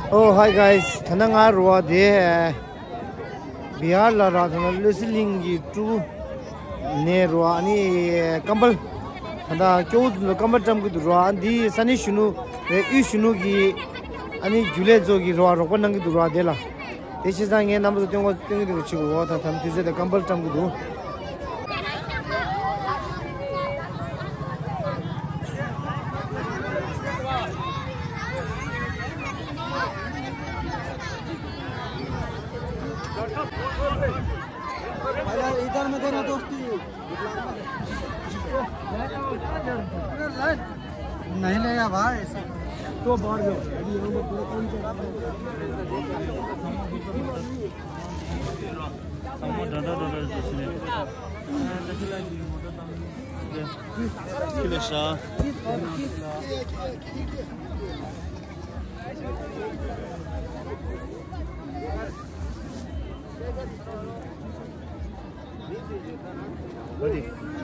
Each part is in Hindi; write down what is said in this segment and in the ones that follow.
Oh, hi guys. Thananga ruwa de Bihar la ra thana listening to ne ruwa ani kambal thanda kyo kambal tam ki ruwa andi sani shunu e shunu gi ani jule zo gi ruwa ro nang gi ruwa de la deshi sang nge nam zo tyong tyong gi chi go ta tham ti de kambal tam gi du इधर में देना दोस्ती नहीं लेगा भाई तो बढ़ जाओ Ready?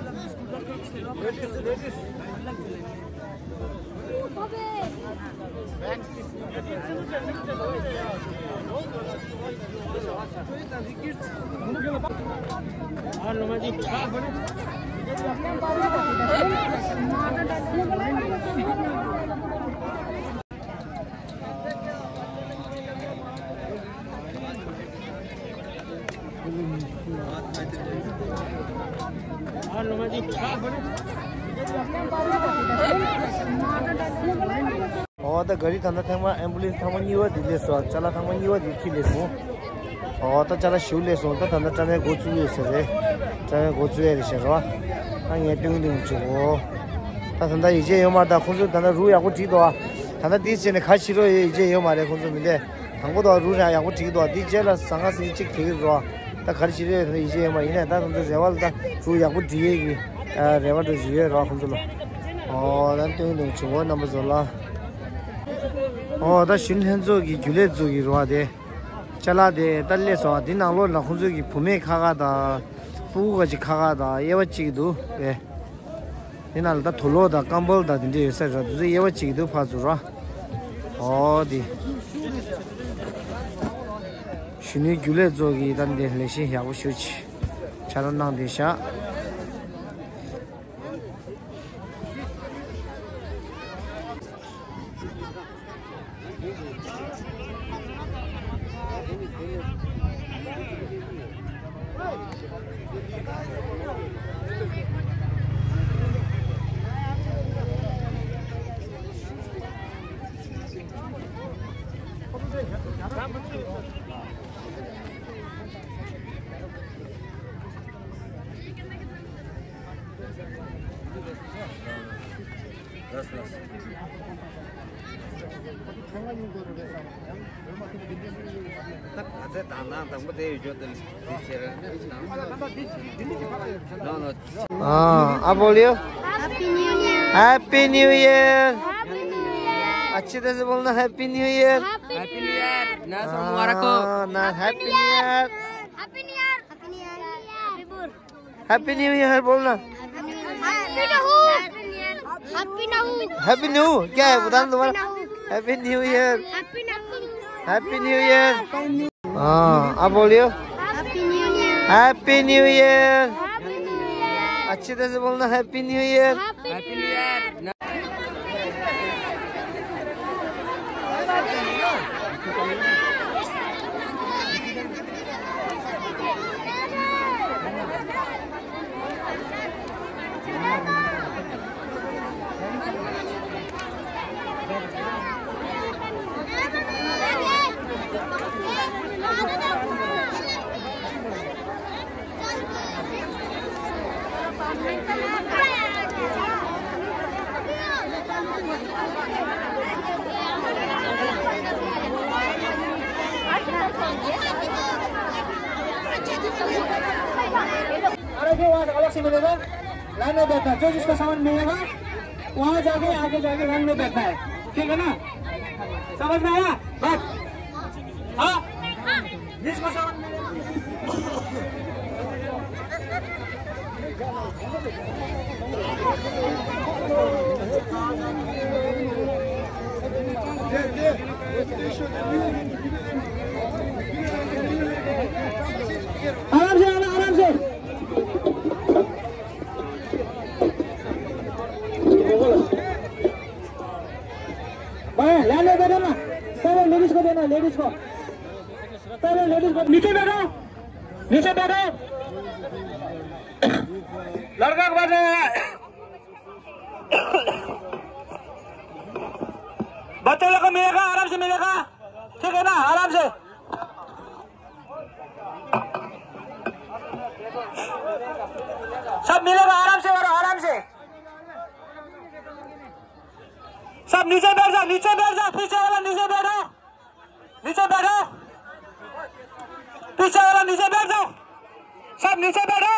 Oh, the gari thanda thangma ambulance thangma niwa dile so chala thangma niwa dikhi leso. Oh, ta chala shu leso ta thanda chane gochu yese re. Chane gochu ye se ro. Ang ye ting ding chu. Ta thanda ije yo mar da khunzu thanda ru ya ko ti do. Thanda di se ne kha shiro ije yo mare khunzu minde. Thangbo do ru ya ko ti do di je la sanga si chik thi ro. Ta khar shire ije yo ma ina ta thanda rewal ta ru ya ko di ye gi rewal do ji ro khunzu lo. Oh, dan ting ding chu na ma zo la. Oh, da shin henzo gi gyule zo gi ro de chala de dalle so din na lo na khunzo gi phume khaga da pu ga ji khaga da yewa chi du e dinal da tholo da kambal da din de sa ra du yewa chi du pha zu ra oh di shini gyule zo gi dan de le shi ya wo shu chi chala nang de sha आप बोलियो हैप्पी न्यू ईयर अच्छी तरह से बोलना हैप्पी न्यू ईयर नया मुबारक हो ना happy new year happy new year बोलना हैप्पी न्यू क्या है बता दोबारा happy new year happy new year हाँ आप बोलियो हैप्पी न्यू ईयर अच्छी तरह से बोलना हैप्पी न्यू ईयर अरे फिर वहाँ अलग से मिलेगा लाइन में बैठना जो जिसका सामान मिलेगा वहाँ जाके आगे जाके लाइन में बैठना है ठीक है ना समझ में आया बस हाँ जिसका सामान मिलेगा आराम से आना, आराम से। भाई लाने बैठो ना, पहले लेडीज को देना, लेडीज को पहले, लेडीज को नीचे बैठो, नीचे बैठो। लड़का को बैठो, बच्चे लोग को मिलेगा, आराम से मिलेगा, ठीक है ना, आराम से। सब मिलेगा, आराम से करो, आराम से। सब नीचे बैठ जाओ, नीचे बैठ जाओ, पीछे वाला नीचे बैठो, नीचे बैठो, पीछे वाला नीचे बैठ जाओ, सब नीचे बैठो,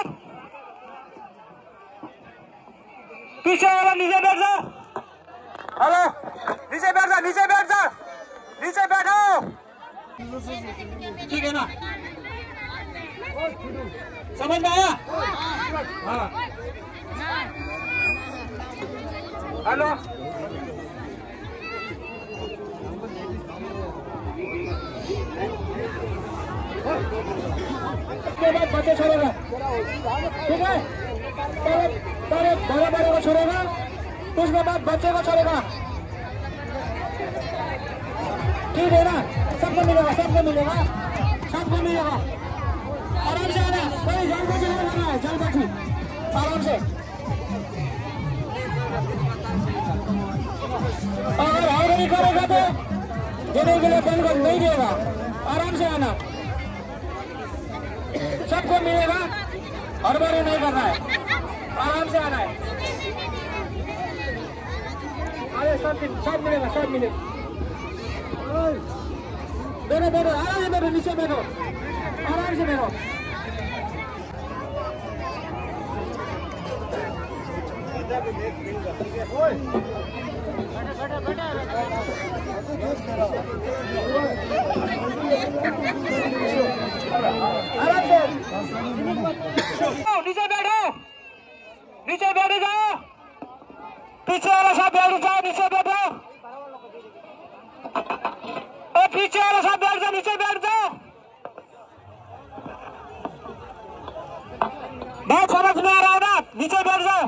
पीछे वाला नीचे बैठ जाओ। हेलो, नीचे बैठ जाओ, नीचे बैठ जाओ, नीचे बैठो, ठीक है ना, समझ में आया? हाँ, हेलो, उसके बाद बच्चे छोड़ेगा, ठीक है, पहले बड़े बड़े को छोड़ेगा, उसके बाद बच्चे को छोड़ेगा, ठीक है ना, सबको मिलेगा, सबको मिलेगा, सबको मिलेगा। आराम से आना, कोई जल्दबाजी नहीं करना है, जल्दबाजी, आराम से। अगर हड़बड़ी करेगा तो देने के लिए बंद कर नहीं देगा, आराम से आना, सबको मिलेगा, हड़बड़ी नहीं करना है, आराम से आना है। अरे सब मिलेगा, सब मिलेगा। बैठो बैठो, आराम से बैठो, नीचे बैठो, आराम से बैठो। आराम से नीचे बैठो, नीचे बैठ जाओ, पीछे वाला सब बैठ जाओ, नीचे बैठो, और पीछे वाला सब बैठ जाओ, नीचे बैठ जाओ। बात समझ में आ रहा है ना, नीचे बैठ जाओ।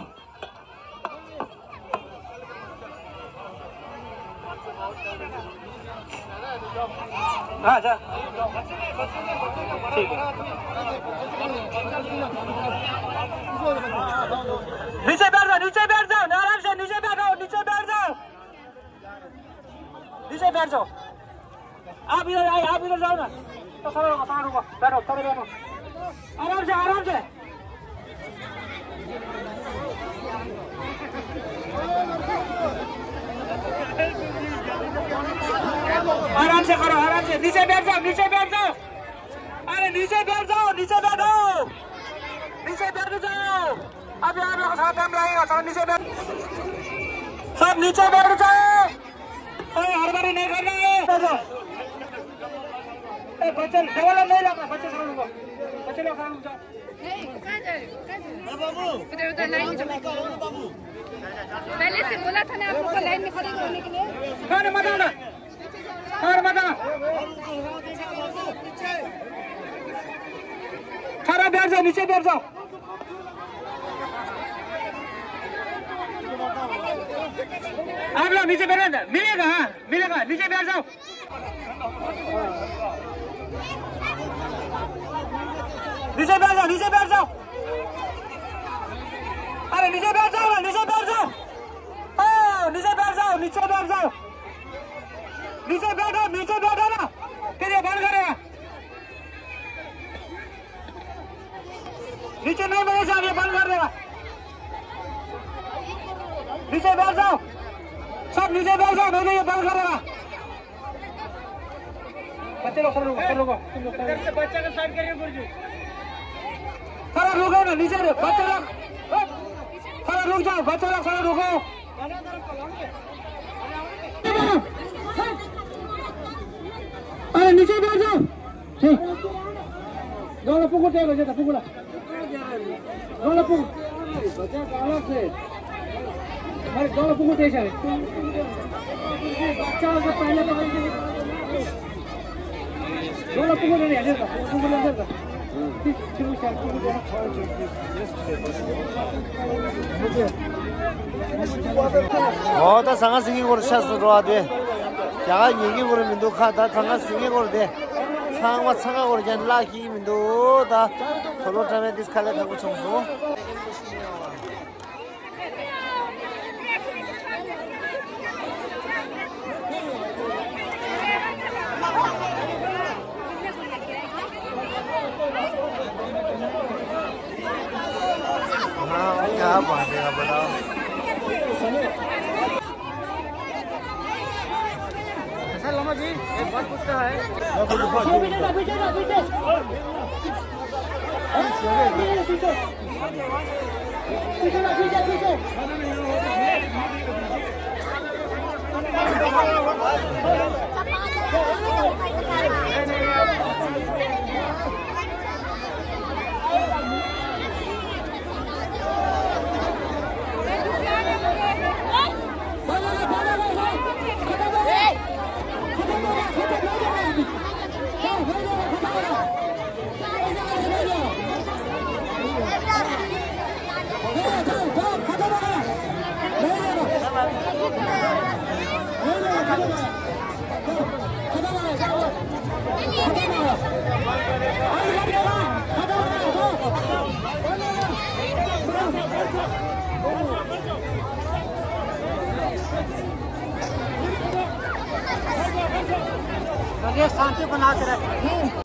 हाँ जा, ठीक है, नीचे बैठ जाओ, नीचे बैठ जाओ, आराम से नीचे बैठो, नीचे बैठ जाओ, नीचे बैठ जाओ। आप इधर आए, आप इधर जाओ ना, तो खड़े रहो, खड़े रहो, बैठो, खड़े बैठो, आराम से, आराम से। आराम से करो, आराम से, नीचे बैठ जाओ, नीचे बैठ जाओ, अरे नीचे बैठ जाओ, नीचे बैठो, नीचे बैठ जाओ। अभी आप लोग साथ हम रहेगा, सब नीचे बैठ, सब नीचे बैठ जाओ, हड़बड़ी नहीं करना है। बच्चे डबल नहीं लगा, बच्चे लोग, बच्चे लोग खाना जाओ। उधर उधर लाइन पहले से बोला था ना आपको लाइन में खड़े होने के लिए। खाने मत आना, खाने मत आना, खड़ा बैठ जाओ, नीचे बैठ जाओ। आप लोग नीचे बैठ जाओ, मिलेगा, हाँ मिलेगा, नीचे बैठ जाओ। नीचे बैठ जाओ, नीचे बैठ जाओ, अरे नीचे बैठ जाओ, नीचे बैठ जाओ, नीचे बैठ जाओ, नीचे बैठ जाओ, नीचे बैठो, नीचे बैठो ना, फिर ये बंद करेगा। नीचे नहीं बैठे साहब, ये बंद कर देगा। नीचे बैठ जाओ, सब नीचे बैठ जाओ, नहीं ये बंद करेगा। बच्चे लोग खड़े रुको, बच्चा का साइड करिए गुरुजी, खड़ा रुको ना, नीचे बच्चे लोग खड़ा रुक जाओ, बच्चे लोग खड़ा रुको। अरे नीचे बैठ जाओ, ठीक, दोनों पुकुल टेको जेता पुकुला, दोनों पुकुल, बच्चा काला से अरे दोनों पुगु देश है बच्चा का पहले तो दोनों पुगु नहीं है ना पुगु नहीं है शुरू से पुगु देना 어, 다 상가 생긴 거로 샷으로 들어와대. 야가 얘기 보는 민도 카다 상가 생긴 거로 돼. 상가 상가 거로 전 라기 민도 다 서로 전에 디스칼레 하고 청소. हाँ, क्या बात है बताओ. ऐसा लम्बा जी एक बात पूछता है शांति बना के रखें।